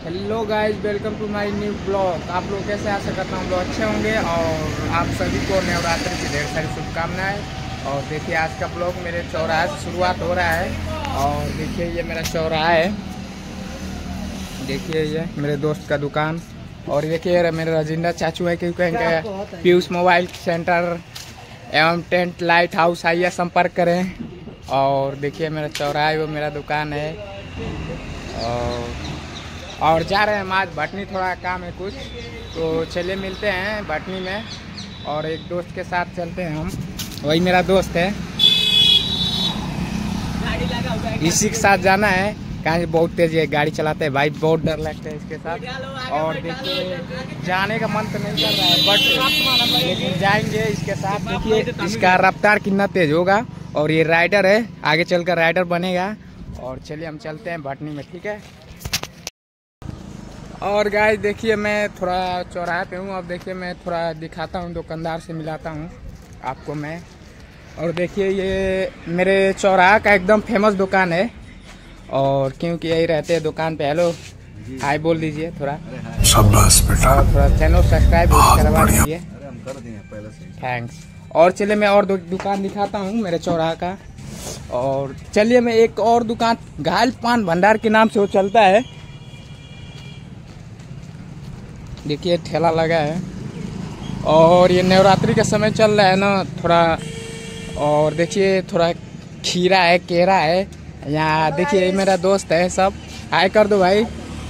Hello guys, welcome to my new blog. आप लोग कैसे, आशा करता हूँ हम लोग अच्छे होंगे और आप सभी को नवरात्रि की ढेर सारी शुभकामनाएं। और देखिए आज का ब्लॉग मेरे चौराहे से शुरुआत हो रहा है। और देखिए ये मेरा चौराहा है, देखिए ये मेरे दोस्त का दुकान। और देखिए मेरे राजिंदा चाचू है, क्योंकि कहेंगे पीयूष मोबाइल सेंटर एवं टेंट लाइट हाउस, आइए संपर्क करें। और देखिए मेरा चौराहा है, वो मेरा दुकान है। और जा रहे हैं हम आज भटनी, थोड़ा काम है कुछ, तो चलिए मिलते हैं भटनी में। और एक दोस्त के साथ चलते हैं हम, वही मेरा दोस्त है, इसी के साथ जाना है। कहाँ बहुत तेज है, गाड़ी चलाते हैं भाई, बहुत डर लगता है इसके साथ। और देखिए जाने का मन तो नहीं कर रहा है, बट लेकिन जाएंगे इसके साथ। देखिए इसका रफ्तार कितना तेज होगा, और ये राइडर है, आगे चलकर राइडर बनेगा। और चलिए हम चलते हैं भटनी में, ठीक है। और गाइस देखिए मैं थोड़ा चौराहे पे हूँ। अब देखिए मैं थोड़ा दिखाता हूँ, दुकानदार से मिलाता हूँ आपको मैं। और देखिए ये मेरे चौराहे का एकदम फेमस दुकान है, और क्योंकि यही रहते हैं दुकान पे। हेलो, हाय बोल दीजिए थोड़ा, शाबाश बेटा। और थोड़ा चैनल सब्सक्राइब करवा दीजिए, थैंक्स। और चलिए मैं और दुकान दिखाता हूँ मेरे चौराहे का। और चलिए मैं एक और दुकान, घायल पान भंडार के नाम से वो चलता है, देखिए ठेला लगा है। और ये नवरात्रि का समय चल रहा है ना थोड़ा। और देखिए थोड़ा खीरा है, केरा है यहाँ। देखिए मेरा दोस्त है, सब हाय कर दो भाई।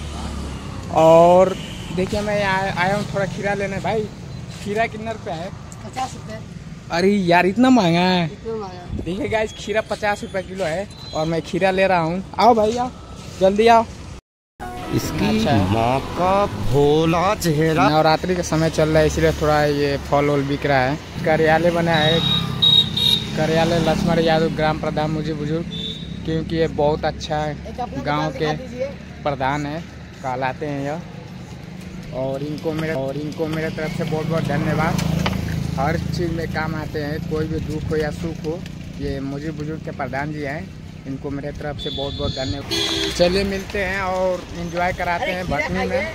और देखिए मैं यहाँ आया हूँ थोड़ा खीरा लेने। भाई खीरा कितना रुपया है? 50 रुपये। अरे यार इतना महंगा है। देखिए गाइस खीरा 50 रुपये किलो है, और मैं खीरा ले रहा हूँ। आओ भाई आओ, जल्दी आओ। इसकी माँ का भोला चेहरा। नवरात्रि का समय चल रहा है, इसलिए थोड़ा ये फल वल बिक रहा है। कार्यालय बना है, कार्यालय लक्ष्मण यादव ग्राम प्रधान मुझे बुजुर्ग, क्योंकि ये बहुत अच्छा है, गांव के प्रधान है कहलाते हैं यह। और इनको मेरे तरफ से बहुत बहुत धन्यवाद। हर चीज़ में काम आते हैं, कोई भी दुख हो या सुख हो, ये मुझे बुजुर्ग के प्रधान जी हैं, इनको मेरे तरफ से बहुत बहुत धन्यवाद। चलिए मिलते हैं और एंजॉय कराते हैं भटनी में।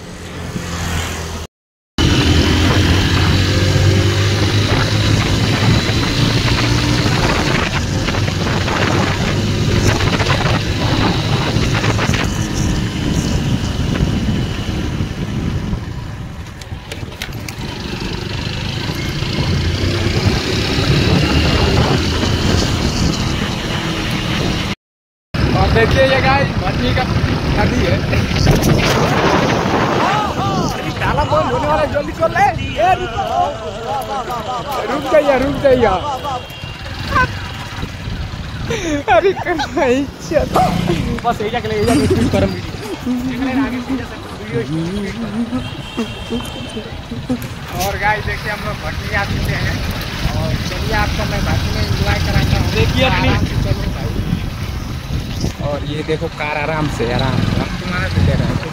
देखिए ये गाइस भटनी का नदी है, ताला बंद होने वाला, जल्दी कर ले। रुक जाइए अरे कहीं बस एजा के लिए करम और गाइस देखिए हम लोग भटनी आ चुके हैं। और चलिए आपको मैं भटनी में एंजॉय कराता हूँ, देखिए अपनी। और ये देखो कार आराम से हम तुम्हारा भी ले रहे हैं।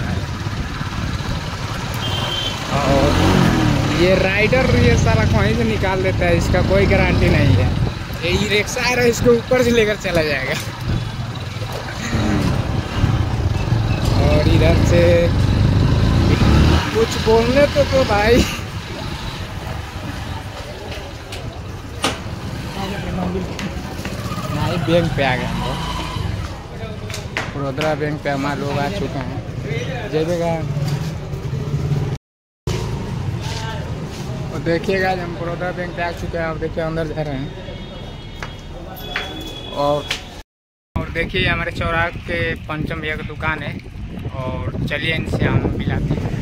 और ये राइडर ये सारा कहीं से निकाल देता है, इसका कोई गारंटी नहीं है। ये ई रिक्शा है, इसके ऊपर से लेकर चला जाएगा। और इधर से कुछ बोलने तो भाई नहीं, बैंक पे आ गए हम लोग, बड़ौदा बैंक पे हमारे लोग आ चुके हैं। जाइएगा और देखिएगा हम बड़ौदा बैंक पे आ चुके हैं। और देखिए अंदर जा रहे हैं। और देखिए हमारे चौराहे के पंचम भैया की दुकान है, और चलिए इनसे हम मिलाते हैं।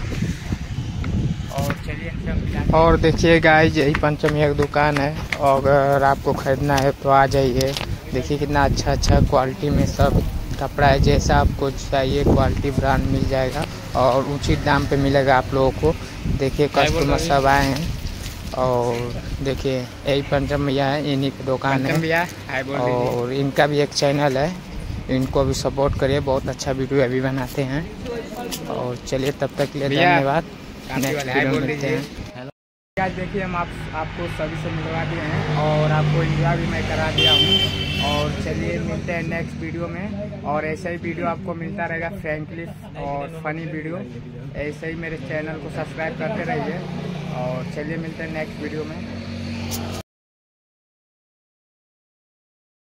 और देखिए गाइस यही पंचम भैया की दुकान है, और अगर आपको ख़रीदना है तो आ जाइए। देखिए कितना अच्छा क्वालिटी में सब कपड़ा है, जैसा आपको चाहिए क्वालिटी ब्रांड मिल जाएगा, और उचित दाम पे मिलेगा आप लोगों को। देखिए कस्टमर सब आए हैं। और देखिए यही पंचम भैया है, इन्हीं की दुकान है। और इनका भी एक चैनल है, इनको भी सपोर्ट करिए, बहुत अच्छा वीडियो अभी बनाते हैं। और चलिए तब तक के लिए धन्यवाद, नेक्स्ट वीडियो में मिलते हैं। आज देखिए हम आपको सभी से मिलवा दिए हैं और आपको एंजॉय भी मैं करा दिया हूँ। और चलिए मिलते हैं नेक्स्ट वीडियो में, और ऐसा ही वीडियो आपको मिलता रहेगा, फ्रैंकली और फनी वीडियो। ऐसे ही मेरे चैनल को सब्सक्राइब करते रहिए, और चलिए मिलते हैं नेक्स्ट वीडियो में।